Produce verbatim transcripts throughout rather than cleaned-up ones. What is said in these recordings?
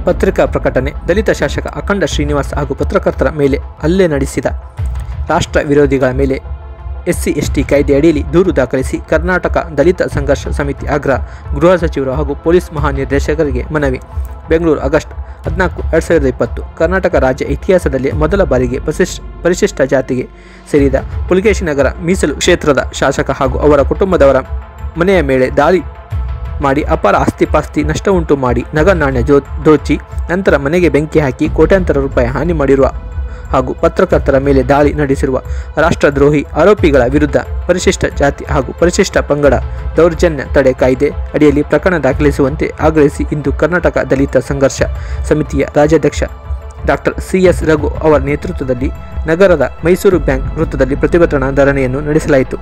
ಪತ್ರಿಕಾ ಪ್ರಕಟಣೆ. ದಲಿತ ಶಾಸಕ ಅಖಂಡ ಶ್ರೀನಿವಾಸ್ ಹಾಗೂ ಪತ್ರಕರ್ತರ ಮೇಲೆ ಹಲ್ಲೆ ನಡೆಸಿದ ರಾಷ್ಟ್ರ ವಿರೋಧಿಗಳ ಮೇಲೆ ಎಸ್ಸಿ ಎಸ್ಟಿ ಕಾಯ್ದೆ ಅಡಿಯಲ್ಲಿ ದೂರು ದಾಖಲಿಸಿ ಕರ್ನಾಟಕ ದಲಿತ ಸಂಘರ್ಷ ಸಮಿತಿ ಆಗ್ರಹ. ಗೃಹ ಸಚಿವರು ಹಾಗೂ ಪೊಲೀಸ್ ಮಹಾನಿರ್ದೇಶಕರಿಗೆ ಮನವಿ. ಬೆಂಗಳೂರು ಆಗಸ್ಟ್ ಹದಿನಾಲ್ಕು ಎರಡು ಸಾವಿರದ ಇಪ್ಪತ್ತು. ಕರ್ನಾಟಕ ರಾಜ್ಯ ಇತಿಹಾಸದಲ್ಲಿ ಮೊದಲ ಬಾರಿಗೆ ಪರಿಶಿಷ್ಟ ಪರಿಶಿಷ್ಟ ಜಾತಿಗೆ ಸೇರಿದ ಪುಲಿಕೇಶಿ ನಗರ ಮೀಸಲು ಕ್ಷೇತ್ರದ ಶಾಸಕ ಹಾಗೂ ಅವರ ಕುಟುಂಬದವರ ಮನೆಯ ಮೇಲೆ ದಾಳಿ ಮಾಡಿ ಅಪಾರ ಆಸ್ತಿಪಾಸ್ತಿ ನಷ್ಟ ಉಂಟು ಮಾಡಿ ನಗ ನಾಣ್ಯ ಜೋ ದೋಚಿ ನಂತರ ಮನೆಗೆ ಬೆಂಕಿ ಹಾಕಿ ಕೋಟ್ಯಾಂತರ ರೂಪಾಯಿ ಹಾನಿ ಮಾಡಿರುವ ಹಾಗೂ ಪತ್ರಕರ್ತರ ಮೇಲೆ ದಾಳಿ ನಡೆಸಿರುವ ರಾಷ್ಟ್ರದ್ರೋಹಿ ಆರೋಪಿಗಳ ವಿರುದ್ಧ ಪರಿಶಿಷ್ಟ ಜಾತಿ ಹಾಗೂ ಪರಿಶಿಷ್ಟ ಪಂಗಡ ದೌರ್ಜನ್ಯ ತಡೆ ಕಾಯ್ದೆ ಅಡಿಯಲ್ಲಿ ಪ್ರಕರಣ ದಾಖಲಿಸುವಂತೆ ಆಗ್ರಹಿಸಿ ಇಂದು ಕರ್ನಾಟಕ ದಲಿತ ಸಂಘರ್ಷ ಸಮಿತಿಯ ರಾಜ್ಯಾಧ್ಯಕ್ಷ ಡಾಕ್ಟರ್ ಸಿ ಎಸ್ ರಘು ಅವರ ನೇತೃತ್ವದಲ್ಲಿ ನಗರದ ಮೈಸೂರು ಬ್ಯಾಂಕ್ ವೃತ್ತದಲ್ಲಿ ಪ್ರತಿಭಟನಾ ಧರಣಿಯನ್ನು ನಡೆಸಲಾಯಿತು.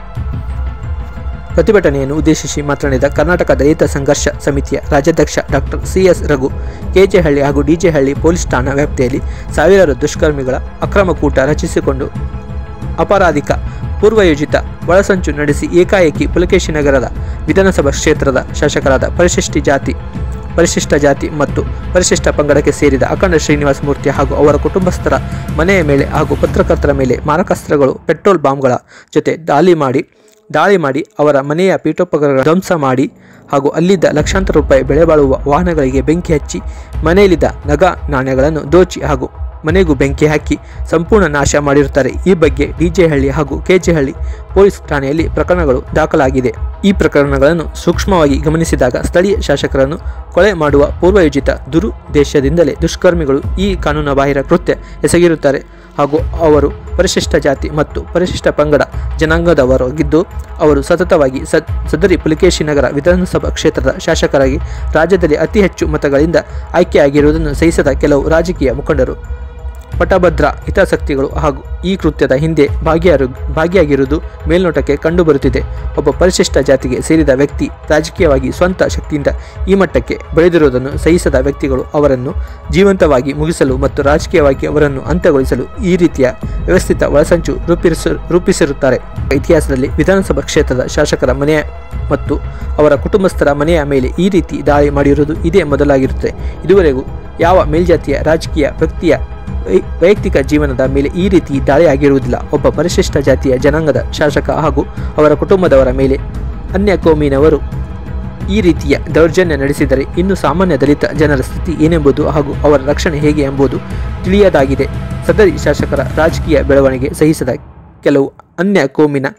ಪ್ರತಿಭಟನೆಯನ್ನು ಉದ್ದೇಶಿಸಿ ಮಾತನಾಡಿದ ಕರ್ನಾಟಕ ದಲಿತ ಸಂಘರ್ಷ ಸಮಿತಿಯ ರಾಜ್ಯಾಧ್ಯಕ್ಷ doctor C S Raghu, KJ Halli ಹಾಗೂ ಡಿಜೆಹಳ್ಳಿ ಪೊಲೀಸ್ ಠಾಣಾ ವ್ಯಾಪ್ತಿಯಲ್ಲಿ ಸಾವಿರಾರು ದುಷ್ಕರ್ಮಿಗಳ ಅಕ್ರಮ ಕೂಟ ರಚಿಸಿಕೊಂಡು ಅಪರಾಧಿಕ ಪೂರ್ವಯೋಜಿತ ಒಳಸಂಚು ನಡೆಸಿ ಏಕಾಏಕಿ ಪುಲಿಕೇಶಿ ನಗರದ ವಿಧಾನಸಭಾ ಕ್ಷೇತ್ರದ ಶಾಸಕರಾದ ಪರಿಶಿಷ್ಟ ಜಾತಿ ಪರಿಶಿಷ್ಟ ಜಾತಿ ಮತ್ತು ಪರಿಶಿಷ್ಟ ಪಂಗಡಕ್ಕೆ ಸೇರಿದ ಅಖಂಡ ಶ್ರೀನಿವಾಸ ಮೂರ್ತಿ ಹಾಗೂ ಅವರ ಕುಟುಂಬಸ್ಥರ ಮನೆಯ ಮೇಲೆ ಹಾಗೂ ಪತ್ರಕರ್ತರ ಮೇಲೆ ಮಾರಕಾಸ್ತ್ರಗಳು, ಪೆಟ್ರೋಲ್ ಬಾಂಬ್ಗಳ ಜೊತೆ ದಾಳಿ ಮಾಡಿ ದಾಳಿ ಮಾಡಿ ಅವರ ಮನೆಯ ಪೀಠೋಪಕರಣ ಧ್ವಂಸ ಮಾಡಿ ಹಾಗೂ ಅಲ್ಲಿದ್ದ ಲಕ್ಷಾಂತರ ರೂಪಾಯಿ ಬೆಲೆ ಬಾಳುವ ವಾಹನಗಳಿಗೆ ಬೆಂಕಿ ಹಚ್ಚಿ ಮನೆಯಲ್ಲಿದ್ದ ನಗ ನಾಣ್ಯಗಳನ್ನು ದೋಚಿ ಹಾಗೂ ಮನೆಗೂ ಬೆಂಕಿ ಹಾಕಿ ಸಂಪೂರ್ಣ ನಾಶ ಮಾಡಿರುತ್ತಾರೆ. ಈ ಬಗ್ಗೆ ಡಿಜೆಹಳ್ಳಿ ಹಾಗೂ ಕೆಜೆಹಳ್ಳಿ ಪೊಲೀಸ್ ಠಾಣೆಯಲ್ಲಿ ಪ್ರಕರಣಗಳು ದಾಖಲಾಗಿದೆ. ಈ ಪ್ರಕರಣಗಳನ್ನು ಸೂಕ್ಷ್ಮವಾಗಿ ಗಮನಿಸಿದಾಗ ಸ್ಥಳೀಯ ಶಾಸಕರನ್ನು ಕೊಲೆ ಮಾಡುವ ಪೂರ್ವಯೋಜಿತ ದುರುದ್ದೇಶದಿಂದಲೇ ದುಷ್ಕರ್ಮಿಗಳು ಈ ಕಾನೂನುಬಾಹಿರ ಕೃತ್ಯ ಎಸಗಿರುತ್ತಾರೆ ಹಾಗೂ ಅವರು ಪರಿಶಿಷ್ಟ ಜಾತಿ ಮತ್ತು ಪರಿಶಿಷ್ಟ ಪಂಗಡ ಜನಾಂಗದವರಾಗಿದ್ದು ಅವರು ಸತತವಾಗಿ ಸದ್ ಸದರಿ ಪುಲಿಕೇಶಿ ನಗರ ವಿಧಾನಸಭಾ ಕ್ಷೇತ್ರದ ಶಾಸಕರಾಗಿ ರಾಜ್ಯದಲ್ಲಿ ಅತಿ ಹೆಚ್ಚು ಮತಗಳಿಂದ ಆಯ್ಕೆಯಾಗಿರುವುದನ್ನು ಸಹಿಸದ ಕೆಲವು ರಾಜಕೀಯ ಮುಖಂಡರು, ಪಟಭದ್ರ ಹಿತಾಸಕ್ತಿಗಳು ಹಾಗೂ ಈ ಕೃತ್ಯದ ಹಿಂದೆ ಭಾಗಿಯಾರು ಭಾಗಿಯಾಗಿರುವುದು ಮೇಲ್ನೋಟಕ್ಕೆ ಕಂಡುಬರುತ್ತಿದೆ. ಒಬ್ಬ ಪರಿಶಿಷ್ಟ ಜಾತಿಗೆ ಸೇರಿದ ವ್ಯಕ್ತಿ ರಾಜಕೀಯವಾಗಿ ಸ್ವಂತ ಶಕ್ತಿಯಿಂದ ಈ ಮಟ್ಟಕ್ಕೆ ಬೆಳೆದಿರುವುದನ್ನು ಸಹಿಸದ ವ್ಯಕ್ತಿಗಳು ಅವರನ್ನು ಜೀವಂತವಾಗಿ ಮುಗಿಸಲು ಮತ್ತು ರಾಜಕೀಯವಾಗಿ ಅವರನ್ನು ಅಂತ್ಯಗೊಳಿಸಲು ಈ ರೀತಿಯ ವ್ಯವಸ್ಥಿತ ಒಳಸಂಚು ರೂಪಿಸ ರೂಪಿಸಿರುತ್ತಾರೆ. ಇತಿಹಾಸದಲ್ಲಿ ವಿಧಾನಸಭಾ ಕ್ಷೇತ್ರದ ಶಾಸಕರ ಮನೆಯ ಮತ್ತು ಅವರ ಕುಟುಂಬಸ್ಥರ ಮನೆಯ ಮೇಲೆ ಈ ರೀತಿ ದಾಳಿ ಮಾಡಿರುವುದು ಇದೇ ಮೊದಲಾಗಿರುತ್ತದೆ. ಇದುವರೆಗೂ ಯಾವ ಮೇಲ್ಜಾತಿಯ ರಾಜಕೀಯ ವ್ಯಕ್ತಿಯ ವೈಯಕ್ತಿಕ ಜೀವನದ ಮೇಲೆ ಈ ರೀತಿ ದಾಳಿ ಆಗಿರುವುದಿಲ್ಲ. ಒಬ್ಬ ಪರಿಶಿಷ್ಟ ಜಾತಿಯ ಜನಾಂಗದ ಶಾಸಕ ಹಾಗೂ ಅವರ ಕುಟುಂಬದವರ ಮೇಲೆ ಅನ್ಯ ಕೋಮಿನವರು ಈ ರೀತಿಯ ದೌರ್ಜನ್ಯ ನಡೆಸಿದರೆ ಇನ್ನು ಸಾಮಾನ್ಯ ದಲಿತ ಜನರ ಸ್ಥಿತಿ ಏನೆಂಬುದು ಹಾಗೂ ಅವರ ರಕ್ಷಣೆ ಹೇಗೆ ಎಂಬುದು ತಿಳಿಯದಾಗಿದೆ. ಸದರಿ ಶಾಸಕರ ರಾಜಕೀಯ ಬೆಳವಣಿಗೆ ಸಹಿಸದ ಕೆಲವು ಅನ್ಯ ಕೋಮಿನ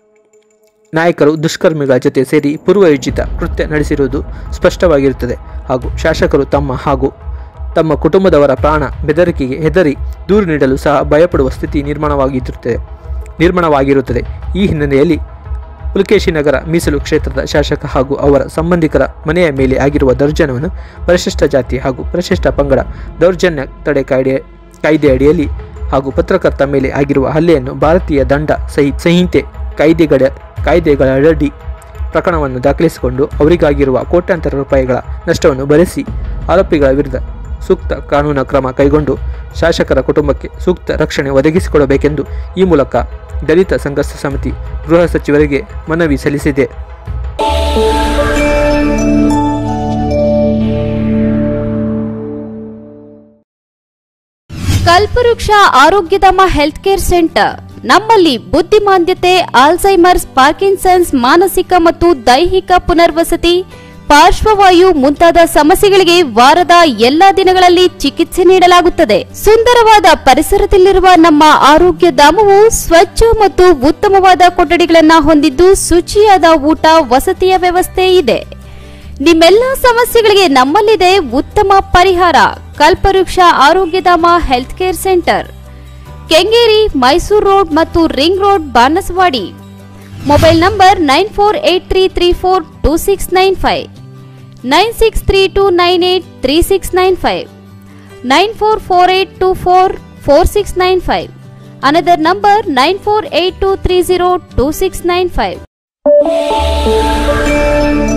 ನಾಯಕರು ದುಷ್ಕರ್ಮಿಗಳ ಜೊತೆ ಸೇರಿ ಪೂರ್ವಯೋಜಿತ ಕೃತ್ಯ ನಡೆಸಿರುವುದು ಸ್ಪಷ್ಟವಾಗಿರುತ್ತದೆ ಹಾಗೂ ಶಾಸಕರು ತಮ್ಮ ಹಾಗೂ ತಮ್ಮ ಕುಟುಂಬದವರ ಪ್ರಾಣ ಬೆದರಿಕೆಗೆ ಹೆದರಿ ದೂರು ನೀಡಲು ಸಹ ಭಯಪಡುವ ಸ್ಥಿತಿ ನಿರ್ಮಾಣವಾಗಿರುತ್ತದೆ ನಿರ್ಮಾಣವಾಗಿರುತ್ತದೆ ಈ ಹಿನ್ನೆಲೆಯಲ್ಲಿ ಪುಲಿಕೇಶಿ ನಗರ ಮೀಸಲು ಕ್ಷೇತ್ರದ ಶಾಸಕ ಹಾಗೂ ಅವರ ಸಂಬಂಧಿಕರ ಮನೆಯ ಮೇಲೆ ಆಗಿರುವ ದೌರ್ಜನ್ಯವನ್ನು ಪರಿಶಿಷ್ಟ ಜಾತಿ ಹಾಗೂ ಪರಿಶಿಷ್ಟ ಪಂಗಡ ದೌರ್ಜನ್ಯ ತಡೆ ಕಾಯ್ದೆ ಕಾಯ್ದೆ ಅಡಿಯಲ್ಲಿ ಹಾಗೂ ಪತ್ರಕರ್ತ ಮೇಲೆ ಆಗಿರುವ ಹಲ್ಲೆಯನ್ನು ಭಾರತೀಯ ದಂಡ ಸಹಿ ಸಂಹಿತೆ ಕಾಯ್ದೆಗಳ ಕಾಯ್ದೆಗಳಡಿ ಪ್ರಕರಣವನ್ನು ದಾಖಲಿಸಿಕೊಂಡು ಅವರಿಗಾಗಿರುವ ಕೋಟ್ಯಾಂತರ ರೂಪಾಯಿಗಳ ನಷ್ಟವನ್ನು ಭರಿಸಿ ಆರೋಪಿಗಳ ವಿರುದ್ಧ ಸೂಕ್ತ ಕಾನೂನು ಕ್ರಮ ಕೈಗೊಂಡು ಶಾಸಕರ ಕುಟುಂಬಕ್ಕೆ ಸೂಕ್ತ ರಕ್ಷಣೆ ಒದಗಿಸಿಕೊಡಬೇಕೆಂದು ಈ ಮೂಲಕ ದಲಿತ ಸಂಘರ್ಷ ಸಮಿತಿ ಗೃಹ ಸಚಿವರಿಗೆ ಮನವಿ ಸಲ್ಲಿಸಿದೆ. ಕಲ್ಪವೃಕ್ಷ ಆರೋಗ್ಯಧಾಮ ಹೆಲ್ತ್ ಕೇರ್ ಸೆಂಟರ್ ನಮ್ಮಲ್ಲಿ ಬುದ್ಧಿಮಾಂದ್ಯತೆ, ಆಲ್ಝೈಮರ್ಸ್, ಪಾರ್ಕಿನ್ಸನ್ಸ್, ಮಾನಸಿಕ ಮತ್ತು ದೈಹಿಕ ಪುನರ್ವಸತಿ, ಪಾರ್ಶ್ವವಾಯು ಮುಂತಾದ ಸಮಸ್ಯೆಗಳಿಗೆ ವಾರದ ಎಲ್ಲಾ ದಿನಗಳಲ್ಲಿ ಚಿಕಿತ್ಸೆ ನೀಡಲಾಗುತ್ತದೆ. ಸುಂದರವಾದ ಪರಿಸರದಲ್ಲಿರುವ ನಮ್ಮ ಆರೋಗ್ಯ ಧಾಮವು ಸ್ವಚ್ಛ ಮತ್ತು ಉತ್ತಮವಾದ ಕೊಠಡಿಗಳನ್ನು ಹೊಂದಿದ್ದು ಶುಚಿಯಾದ ಊಟ ವಸತಿಯ ವ್ಯವಸ್ಥೆ ಇದೆ. ನಿಮ್ಮೆಲ್ಲ ಸಮಸ್ಯೆಗಳಿಗೆ ನಮ್ಮಲ್ಲಿದೆ ಉತ್ತಮ ಪರಿಹಾರ. Kalpavruksha Arogyadhama health care centre, Kengeri, Mysuru road ಮತ್ತು ring road, Banaswadi. Mobile number nine four eight three three four two six nine five, nine six three two nine eight three six nine five, nine four four eight two four four six nine five. Another number nine four eight two three zero two six nine five.